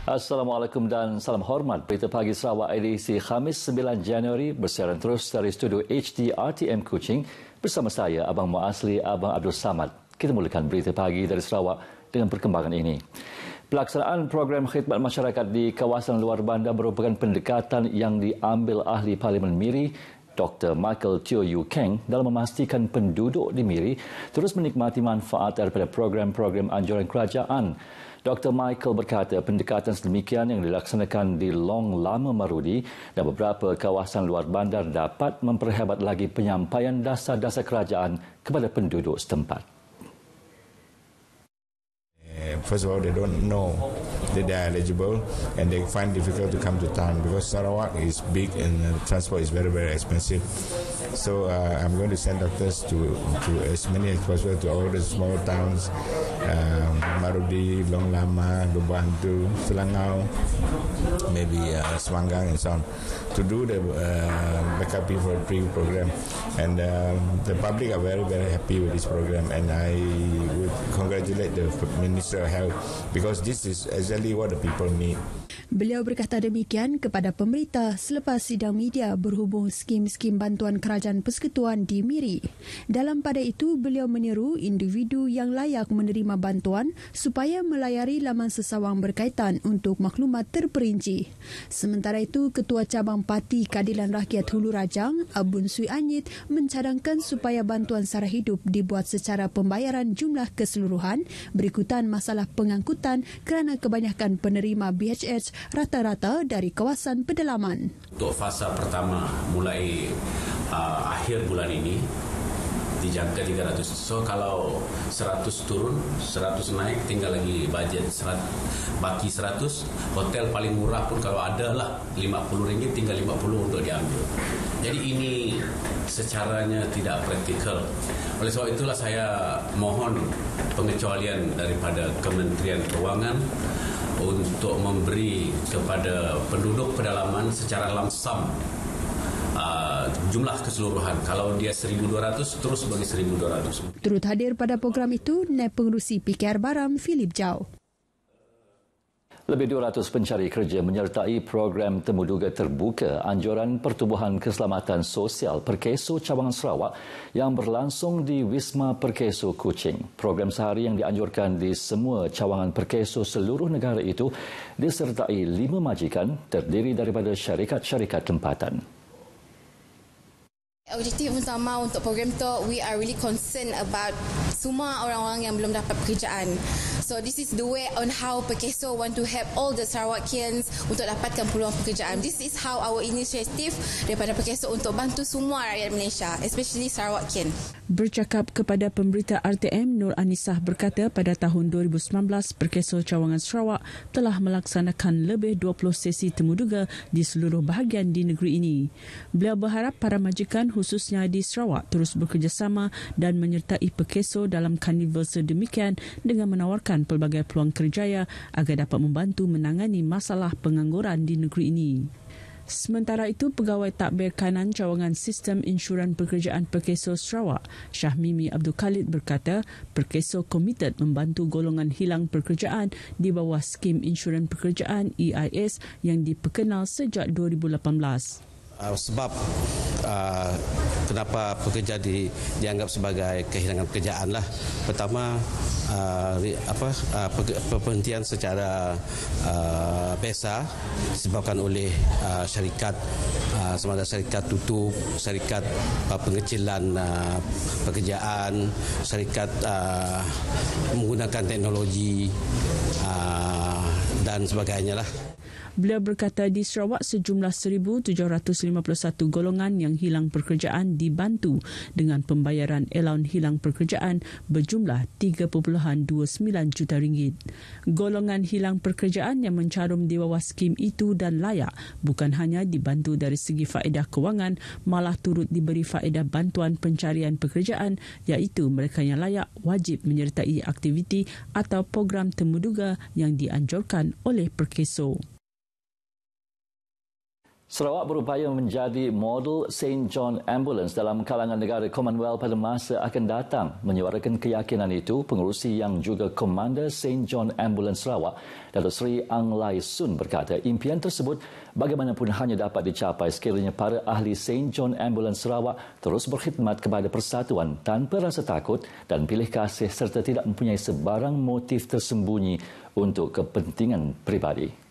Assalamualaikum dan salam hormat. Berita Pagi Sarawak edisi Khamis 9 Januari bersiaran terus dari studio HD RTM Kuching bersama saya, Abang Muasli, Abang Abdul Samad. Kita mulakan Berita Pagi dari Sarawak dengan perkembangan ini. Pelaksanaan program khidmat masyarakat di kawasan luar bandar merupakan pendekatan yang diambil ahli Parlimen Miri, Dr. Michael Teo Yew Keng, dalam memastikan penduduk di Miri terus menikmati manfaat daripada program-program anjuran kerajaan. Dr. Michael berkata pendekatan sedemikian yang dilaksanakan di Long Lama Marudi dan beberapa kawasan luar bandar dapat memperhebat lagi penyampaian dasar-dasar kerajaan kepada penduduk setempat. First of all, they don't know that they are eligible and they find difficult to come to town because Sarawak is big and transport is very, very expensive. So I'm going to send doctors to as many as possible to all the small towns, Marudi, Long Lama, Lubantu, Selangau, maybe Semanggang and so on, to do the backup for the program. And the public are very, very happy with this program, and I would congratulate the Minister of Health because this is exactly what the people need. Beliau berkata demikian kepada pemberita selepas sidang media berhubung skim-skim bantuan kerajaan persekutuan di Miri. Dalam pada itu, beliau menyeru individu yang layak menerima bantuan supaya melayari laman sesawang berkaitan untuk maklumat terperinci. Sementara itu, Ketua Cabang Parti Keadilan Rakyat Hulu Rajang, Abun Sui Anyit, mencadangkan supaya bantuan sara hidup dibuat secara pembayaran jumlah keseluruhan berikutan masalah pengangkutan kerana kebanyakan penerima BHH rata-rata dari kawasan pedalaman. Untuk fasa pertama mulai akhir bulan ini dijangka 300. So kalau 100 turun, 100 naik, tinggal lagi bajet baki 100. Hotel paling murah pun kalau ada lah RM50, tinggal 50 untuk diambil. Jadi ini secaranya tidak praktikal. Oleh sebab itulah saya mohon pengecualian daripada Kementerian Kewangan untuk memberi kepada penduduk pedalaman secara lamsam jumlah keseluruhan. Kalau dia 1,200, terus bagi 1,200. Turut hadir pada program itu Naib Pengerusi PKR Baram, Philip Jau. Lebih 200 pencari kerja menyertai program Temuduga Terbuka Anjuran Pertubuhan Keselamatan Sosial Perkeso Cawangan Sarawak yang berlangsung di Wisma Perkeso Kuching. Program sehari yang dianjurkan di semua cawangan perkeso seluruh negara itu disertai 5 majikan terdiri daripada syarikat-syarikat tempatan. Objektif utama untuk program tu, we are really concerned about semua orang-orang yang belum dapat pekerjaan. So this is the way on how Perkeso want to help all the Sarawakians untuk dapatkan peluang pekerjaan. This is how our initiative daripada Perkeso untuk bantu semua rakyat Malaysia, especially Sarawakian. Bercakap kepada pemberita RTM, Nur Anisah berkata pada tahun 2019 Perkeso Cawangan Sarawak telah melaksanakan lebih 20 sesi temuduga di seluruh bahagian di negeri ini. Beliau berharap para majikan khususnya di Sarawak terus bekerjasama dan menyertai Perkeso dalam karnival sedemikian dengan menawarkan pelbagai peluang kerjaya agar dapat membantu menangani masalah pengangguran di negeri ini. Sementara itu, Pegawai Takbir Kanan Cawangan Sistem Insuran Pekerjaan Perkeso Sarawak, Syahmimi Abdul Khalid berkata, Perkeso komited membantu golongan hilang pekerjaan di bawah skim insuran pekerjaan EIS yang diperkenal sejak 2018. Sebab kenapa pekerja dianggap sebagai kehilangan pekerjaan lah. Pertama, perhentian secara biasa disebabkan oleh syarikat, sama ada syarikat tutup, syarikat pengecilan pekerjaan, syarikat menggunakan teknologi dan sebagainya lah. Beliau berkata di Sarawak sejumlah 1,751 golongan yang hilang pekerjaan dibantu dengan pembayaran elaun hilang pekerjaan berjumlah 3.29 juta ringgit. Golongan hilang pekerjaan yang mencarum di bawah skim itu dan layak bukan hanya dibantu dari segi faedah kewangan, malah turut diberi faedah bantuan pencarian pekerjaan, iaitu mereka yang layak wajib menyertai aktiviti atau program temuduga yang dianjurkan oleh Perkeso. Sarawak berupaya menjadi model St. John Ambulance dalam kalangan negara Commonwealth pada masa akan datang. Menyuarakan keyakinan itu, pengerusi yang juga Komander St. John Ambulance Sarawak, Datuk Seri Ang Lai Sun berkata impian tersebut bagaimanapun hanya dapat dicapai sekiranya para ahli St. John Ambulance Sarawak terus berkhidmat kepada persatuan tanpa rasa takut dan pilih kasih serta tidak mempunyai sebarang motif tersembunyi untuk kepentingan peribadi.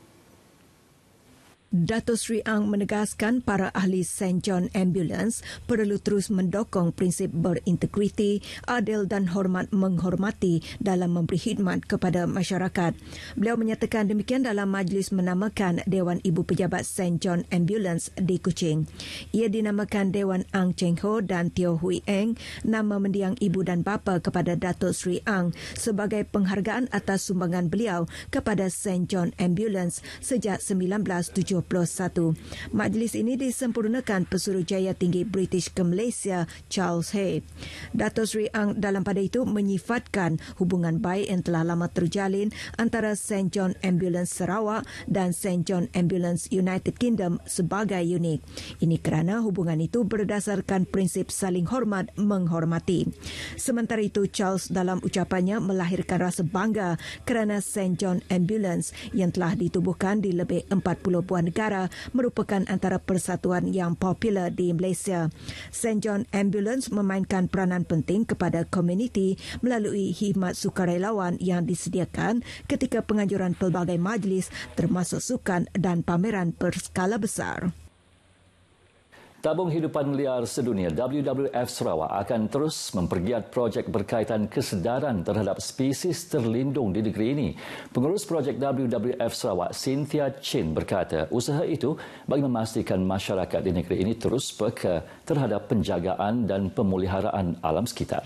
Datuk Seri Ang menegaskan para ahli St. John Ambulance perlu terus mendokong prinsip berintegriti, adil dan menghormati dalam memberi khidmat kepada masyarakat. Beliau menyatakan demikian dalam majlis menamakan Dewan Ibu Pejabat St. John Ambulance di Kuching. Ia dinamakan Dewan Ang Cheng Ho dan Teo Hui Eng, nama mendiang ibu dan bapa kepada Datuk Seri Ang sebagai penghargaan atas sumbangan beliau kepada St. John Ambulance sejak 1971. Majlis ini disempurnakan Pesuruhjaya Tinggi British ke Malaysia Charles Hay. Datuk Seri Ang dalam pada itu menyifatkan hubungan baik yang telah lama terjalin antara St. John Ambulance Sarawak dan St. John Ambulance United Kingdom sebagai unik. Ini kerana hubungan itu berdasarkan prinsip saling hormat menghormati. Sementara itu, Charles dalam ucapannya melahirkan rasa bangga kerana St. John Ambulance yang telah ditubuhkan di lebih 40 buah negara merupakan antara persatuan yang popular di Malaysia. St. John Ambulance memainkan peranan penting kepada komuniti melalui khidmat sukarelawan yang disediakan ketika penganjuran pelbagai majlis termasuk sukan dan pameran berskala besar. Tabung Hidupan Liar Sedunia WWF Sarawak akan terus mempergiat projek berkaitan kesedaran terhadap spesies terlindung di negeri ini. Pengurus projek WWF Sarawak, Cynthia Chin berkata usaha itu bagi memastikan masyarakat di negeri ini terus peka terhadap penjagaan dan pemeliharaan alam sekitar.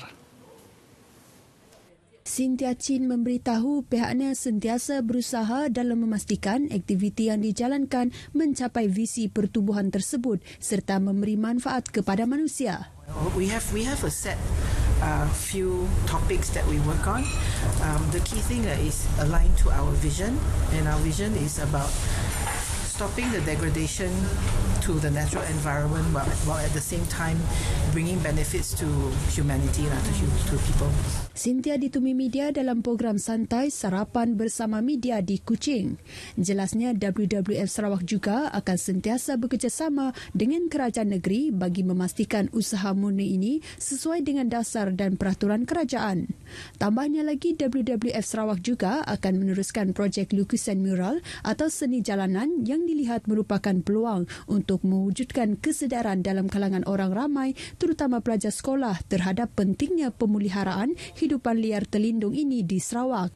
Cynthia Chin memberitahu pihaknya sentiasa berusaha dalam memastikan aktiviti yang dijalankan mencapai visi pertubuhan tersebut serta memberi manfaat kepada manusia. We have a set few topics that we work on. The key thing is aligned to our vision, and our vision is about stopping the degradation to the natural environment while at the same time bringing benefits to humanity, to people. Cynthia ditemui media dalam program santai Sarapan Bersama Media di Kuching. Jelasnya WWF Sarawak juga akan sentiasa bekerjasama dengan kerajaan negeri bagi memastikan usaha murni ini sesuai dengan dasar dan peraturan kerajaan. Tambahnya lagi, WWF Sarawak juga akan meneruskan projek lukisan mural atau seni jalanan yang dilihat merupakan peluang untuk mewujudkan kesedaran dalam kalangan orang ramai, terutama pelajar sekolah terhadap pentingnya pemeliharaan hidupan liar terlindung ini di Sarawak.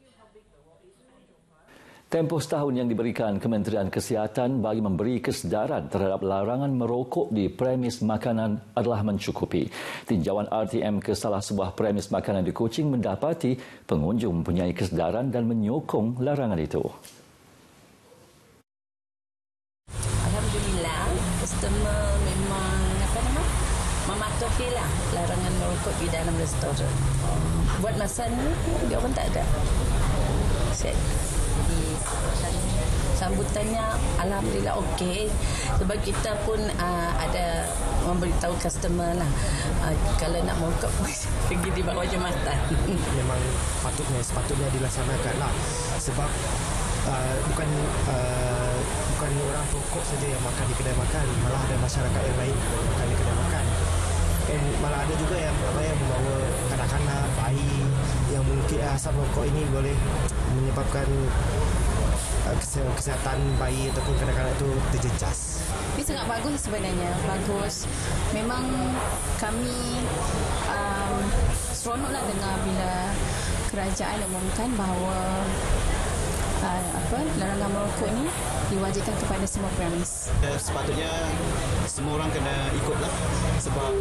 Tempoh setahun yang diberikan Kementerian Kesihatan bagi memberi kesedaran terhadap larangan merokok di premis makanan adalah mencukupi. Tinjauan RTM ke salah sebuah premis makanan di Kuching mendapati pengunjung mempunyai kesedaran dan menyokong larangan itu. Alhamdulillah, customer memang mematuhilah larangan merokok di dalam restoran. Buat masa ni dia orang tak ada. Jadi sambutannya alhamdulillah okey, sebab kita pun ada memberitahu customer lah kalau nak merokok pergi di bawah jambatan. Memang sepatutnya dilaksanakan lah, sebab bukan orang perokok saja yang makan di kedai makan, malah ada masyarakat yang lain makan di kedai makan. Dan malah ada juga yang membawa kanak-kanak, bayi yang mungkin asap rokok ini boleh menyebabkan kesihatan bayi ataupun kanak-kanak itu terjejas. Ini sangat bagus sebenarnya, bagus. Memang kami seronoklah dengar bila kerajaan umumkan bahawa larangan merokok ni diwajibkan kepada semua premis. Sepatutnya semua orang kena ikutlah, sebab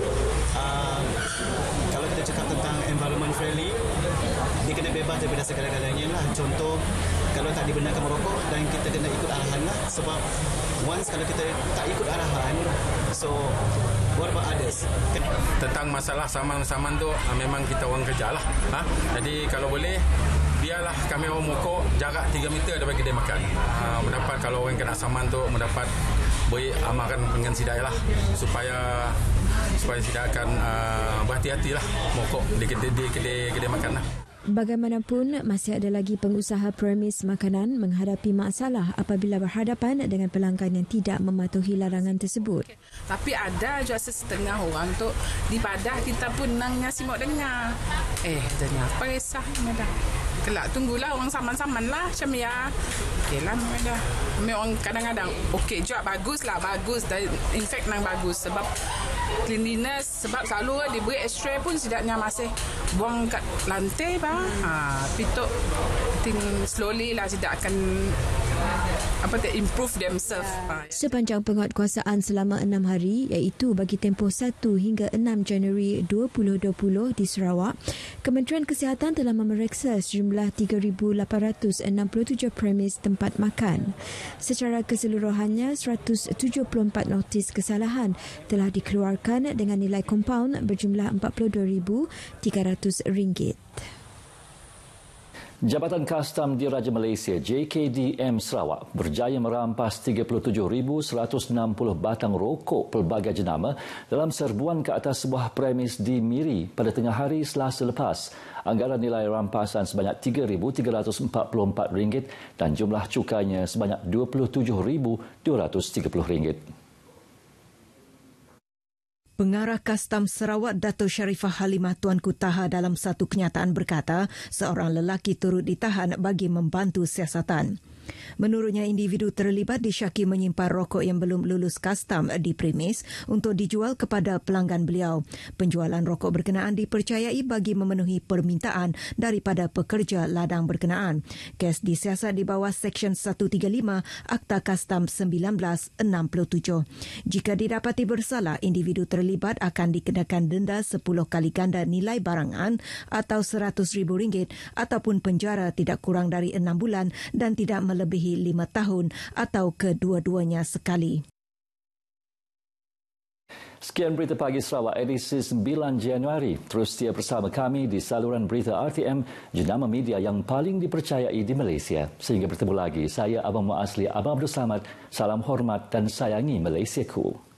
kalau kita cakap tentang environment friendly, dia kena bebas daripada segala-galanya lah. Contoh, kalau tak dibenarkan merokok dan kita kena ikut arahan lah, sebab once kalau kita tak ikut arahan, so what about others? Tentang masalah saman-saman tu memang kita orang kerja lah. Jadi kalau boleh biarlah kami orang merokok jarak 3 meter daripada kedai makan. Mendapat kalau orang kena saman tu mendapat boleh amalkan dengan sidai lah supaya tidak akan berhati-hatilah mokok di kedai makan lah. Bagaimanapun, masih ada lagi pengusaha premis makanan menghadapi masalah apabila berhadapan dengan pelanggan yang tidak mematuhi larangan tersebut. Tapi ada juga setengah orang tu di Padah kita pun nangnya simok dengar. Dengar apa resah dah. Kelak tunggulah orang saman-saman lah macam ya. Okey lah dah. Memang kadang-kadang okey juga bagus. In fact nang bagus sebab cleanliness, sebab selalu diberi x-ray pun setidaknya masih buang kat lantai pituk think slowly lah tidak akan improve themselves. Sepanjang penguatkuasaan selama 6 hari iaitu bagi tempoh 1 hingga 6 Januari 2020 di Sarawak, Kementerian Kesihatan telah memeriksa sejumlah 3,867 premis tempat makan. Secara keseluruhannya 174 notis kesalahan telah dikeluarkan dengan nilai kompaun berjumlah RM42,300. Jabatan Kastam Diraja Malaysia JKDM Sarawak berjaya merampas 37,160 batang rokok pelbagai jenama dalam serbuan ke atas sebuah premis di Miri pada tengah hari Selasa lepas. Anggaran nilai rampasan sebanyak RM3,344 dan jumlah cukainya sebanyak RM27,230. Pengarah Kastam Sarawak Dato' Sharifah Halimah Tuanku Taha dalam satu kenyataan berkata, seorang lelaki turut ditahan bagi membantu siasatan. Menurutnya, individu terlibat disyaki menyimpan rokok yang belum lulus kastam di premis untuk dijual kepada pelanggan beliau. Penjualan rokok berkenaan dipercayai bagi memenuhi permintaan daripada pekerja ladang berkenaan. Kes disiasat di bawah Seksyen 135 Akta Kastam 1967. Jika didapati bersalah, individu terlibat akan dikenakan denda 10 kali ganda nilai barangan atau RM100,000 ataupun penjara tidak kurang dari 6 bulan dan tidak melebihi 5 tahun atau kedua-duanya sekali. Sekian Berita Pagi Sarawak edisi 9 Januari. Terus setia bersama kami di saluran berita RTM, jenama media yang paling dipercayai di Malaysia. Sehingga bertemu lagi, saya Abang Muasli Abang Abdul Samad. Salam hormat dan sayangi Malaysiaku.